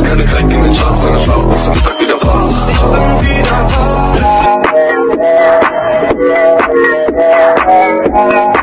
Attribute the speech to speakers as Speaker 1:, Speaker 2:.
Speaker 1: keine Crack in den Charts, sondern schlaf bis zum Mittag wieder wach. Ich bin wieder wach.